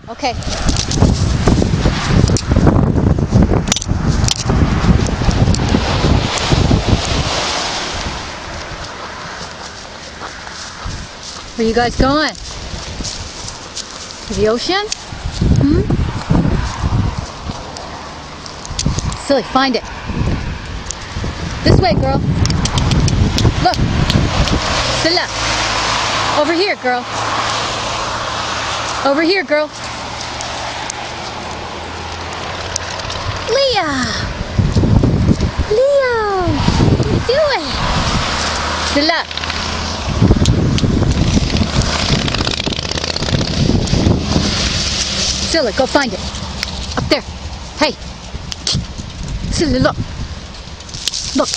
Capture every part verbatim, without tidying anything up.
Okay. Where you guys going? To the ocean? Hmm? Silly, find it. This way, girl. Look. To the left. Over here, girl. Over here, girl. Leo! Leo! What are you doing? To the left. Silly, go find it. Up there. Hey. Silly, look. Look.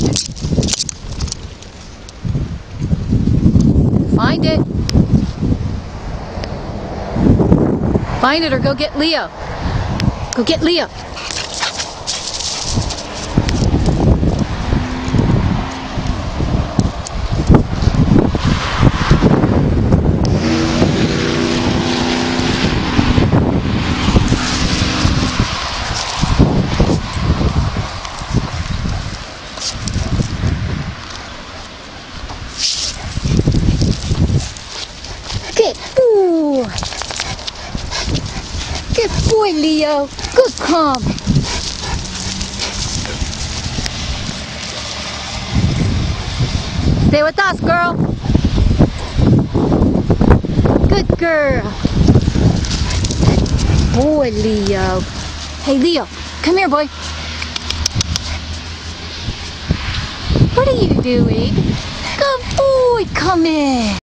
Find it. Find it or go get Leo. Go get Leo. Good boy. Good boy, Leo. Good calm. Stay with us, girl. Good girl. Boy, Leo. Hey, Leo. Come here, boy. What are you doing? Good boy. Come in.